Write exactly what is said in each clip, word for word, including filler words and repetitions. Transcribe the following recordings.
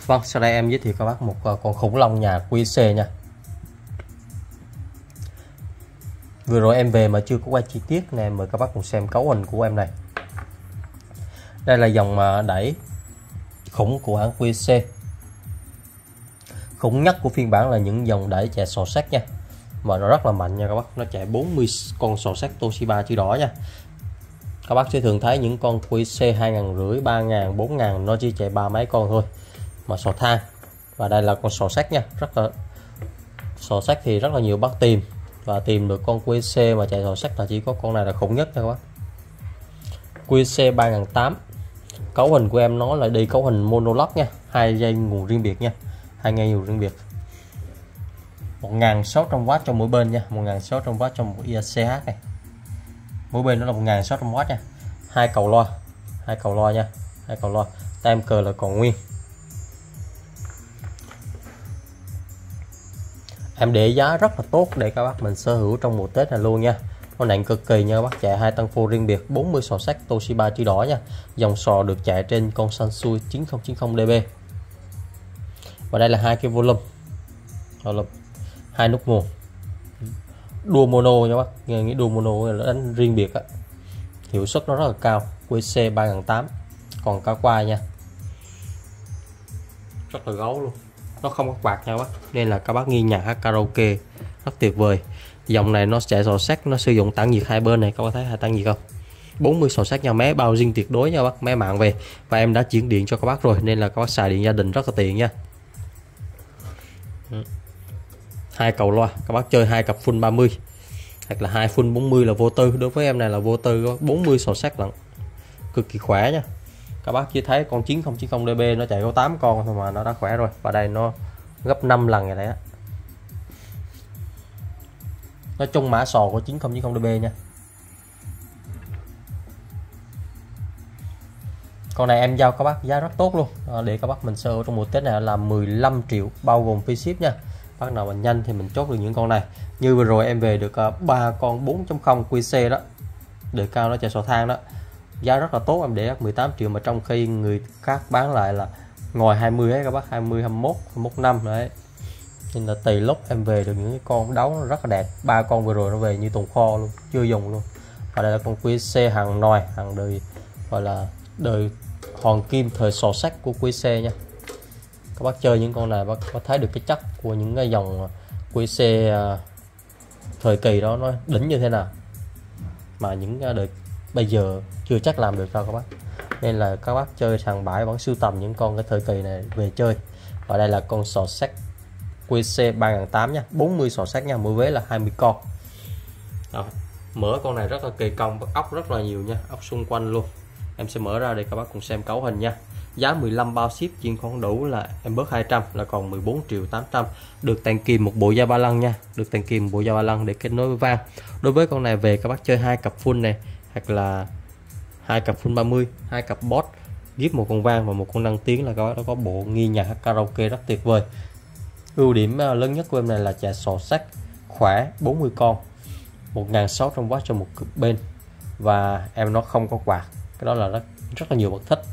Vâng, sau đây em giới thiệu các bác một con khủng long nhà quy xê nha. Vừa rồi em về mà chưa có quay chi tiết nè, mời các bác cùng xem cấu hình của em này. Đây là dòng đẩy khủng của hãng quy xê. Khủng nhất của phiên bản là những dòng đẩy chạy sò sắt nha, mà nó rất là mạnh nha các bác. Nó chạy bốn mươi con sò sắt Toshiba chữ đỏ nha. Các bác sẽ thường thấy những con quy xê hai nghìn rưỡi, ba nghìn, bốn nghìn nó chỉ chạy ba mấy con thôi mà sò than. Và đây là con sò sắt nha, rất là sò sắt thì rất là nhiều bác tìm, và tìm được con quy xê mà chạy sò sắt là chỉ có con này là khủng nhất nha các bác. quy xê ba nghìn tám trăm. Cấu hình của em nó là đi cấu hình monolock nha, hai dây nguồn riêng biệt nha, hai ngay nguồn riêng biệt. một nghìn sáu trăm oát cho mỗi bên nha, một nghìn sáu trăm oát cho một i xê hát này. Mỗi bên nó là một nghìn sáu trăm oát nha. Hai cầu loa, hai cầu loa nha, hai cầu loa. Tem cờ là còn nguyên. Em để giá rất là tốt để các bác mình sở hữu trong mùa Tết này luôn nha. Con nặng cực kỳ nha các bác, chạy hai tăng phô riêng biệt, bốn mươi sò sắt Toshiba chữ đỏ nha. Dòng sò được chạy trên con Sansui chín không chín không D B. Và đây là hai cái volume, volume hai nút nguồn, đua mono nha bác, nghe nghĩ đua mono là đánh riêng biệt á, hiệu suất nó rất là cao. quy xê ba nghìn tám trăm, còn cá qua nha, rất là gấu luôn, nó không có quạt nha bác, nên là các bác nghe nhạc hát karaoke rất tuyệt vời. Dòng này nó chạy sò sắt, nó sử dụng tản nhiệt hai bên này, các bác thấy hai tản nhiệt không, bốn mươi sò sắt nha, máy bao riêng tuyệt đối nha bác, máy mạng về. Và em đã chuyển điện cho các bác rồi nên là các bác xài điện gia đình rất là tiện nha. Hai cầu loa, các bác chơi hai cặp full ba mươi hoặc là hai full bốn mươi là vô tư. Đối với em này là vô tư, bốn mươi sò sắt lận, cực kỳ khỏe nha. Các bác chỉ thấy con chín không chín không D B nó chạy có tám con thôi mà nó đã khỏe rồi, và đây nó gấp năm lần vậy đấy á. Nói chung mã sò của chín không chín không D B nha. Con này em giao các bác giá rất tốt luôn, để các bác mình sở hữu trong mùa Tết này là mười lăm triệu bao gồm phí ship nha. Bác nào mình nhanh thì mình chốt được những con này. Như vừa rồi em về được ba con bốn chấm không quy xê đó, đời cao nó chạy sò than đó, giá rất là tốt, em để mười tám triệu mà trong khi người khác bán lại là ngoài hai mươi ấy các bác, hai mươi, hai mươi mốt, hai mươi mốt năm đấy. Nên là tùy lúc em về được những cái con đấu rất là đẹp. Ba con vừa rồi nó về như tồn kho luôn, chưa dùng luôn. Và đây là con quy xê hàng nòi, hàng đời, gọi là đời hoàng kim thời sò sắt của quy xê nha. Các bác chơi những con này bác có thấy được cái chất của những cái dòng quy xê thời kỳ đó nó đỉnh như thế nào, mà những đời bây giờ chưa chắc làm được đâu các bác. Nên là các bác chơi sàn bãi vẫn sưu tầm những con cái thời kỳ này về chơi. Và đây là con sò sắt quy xê ba nghìn tám trăm nha, bốn mươi sò sắt nha, mỗi vế là hai mươi con. Đó, mở con này rất là kỳ công, ốc rất là nhiều nha, ốc xung quanh luôn. Em sẽ mở ra để các bác cùng xem cấu hình nha. Giá mười lăm bao ship chuyên không đủ là em bớt hai trăm là còn mười bốn triệu tám trăm. Được tàn kìm một bộ da ba lăng nha, được tàn kìm một bộ da ba lăng để kết nối với van. Đối với con này về các bác chơi hai cặp full này, hoặc là hai cặp full ba mươi, hai cặp bot, ghép một con vang và một con đăng tiếng là các bác đã có bộ nghi nhạc hát karaoke rất tuyệt vời. Ưu điểm lớn nhất của em này là chạy sò sắt khỏe, bốn mươi con, một nghìn sáu trăm oát cho một cực bên, và em nó không có quạt, cái đó là rất rất là nhiều bậc thích.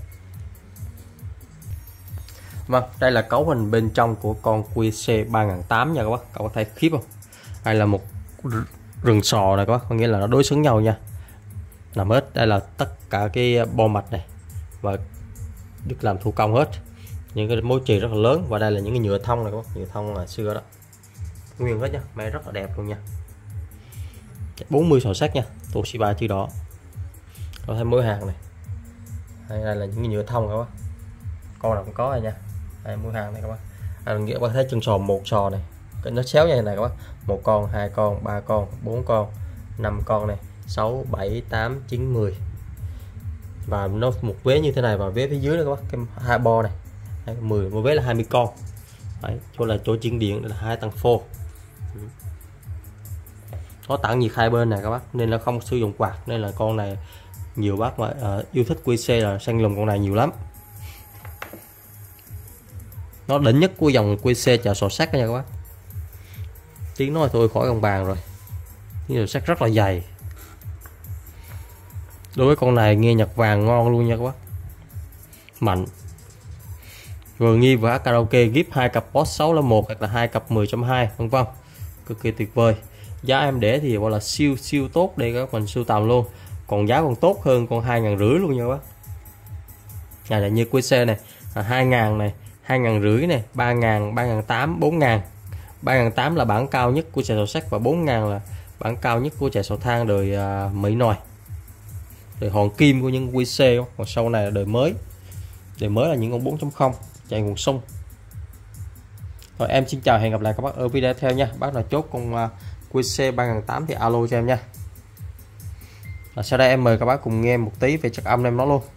Vâng, đây là cấu hình bên trong của con quy xê ba nghìn tám trăm nha các bác, các bác thấy khiếp không? Đây là một rừng sò này các bác, có nghĩa là nó đối xứng nhau nha, nằm hết. Đây là tất cả cái bo mạch này và được làm thủ công hết, những cái mối chì rất là lớn. Và đây là những cái nhựa thông này các bác, nhựa thông là xưa đó, nguyên hết nha, máy rất là đẹp luôn nha. bốn mươi sò sắt nha, Toshiba chữ đỏ. Có thấy mối hàng này, đây, đây là những cái nhựa thông các bác, con nào cũng có này nha. Đây mối hàng này các bác, à, nghĩa các bác thấy chân sò một sò này, cái nó xéo như này các bác, một con, hai con, ba con, bốn con, năm con này, sáu, bảy, tám, chín, mười, và nó một vế như thế này, và vế phía dưới đó các bác, cái hai bo này, mười, một vế là hai mươi con. Đấy, chỗ là chỗ chuyển điện là hai tăng phô, có tản nhiệt hai bên này các bác, nên là không sử dụng quạt, nên là con này nhiều bác mà uh, yêu thích quy xê là săn lùng con này nhiều lắm. Nó đỉnh nhất của dòng quy xê chợ sò sắt nha các bác. Tiếng nói thôi khỏi con bàn rồi, nhưng mà sắt rất là dày. Đối với con này nghe nhạc vàng ngon luôn nha các bác, mạnh. Rồi nghi và karaoke gift hai cặp post sáu là một hoặc là hai cặp mười chấm hai vân vân, cực kỳ tuyệt vời. Giá em để thì gọi là siêu siêu tốt đây các bạn, sưu tầm luôn. Còn giá còn tốt hơn con hai ngàn rưỡi luôn nha các bác. Này là như quy xê này, hai ngàn này, hai ngàn rưỡi này, ba ngàn, ba ngàn tám, bốn ngàn. ba ngàn tám là bản cao nhất của chài sầu sắt và bốn ngàn là bản cao nhất của chài sầu than đời uh, Mỹ nồi. Đời hòn kim của những quy xê. Còn sau này là đời mới. Đời mới là những con bốn chấm không chạy nguồn sung. Rồi em xin chào, hẹn gặp lại các bác ở video tiếp theo nha. Bác nào chốt con uh, quy xê ba ngàn tám thì alo cho em nha. Và sau đây em mời các bác cùng nghe một tí về chất âm em nó luôn.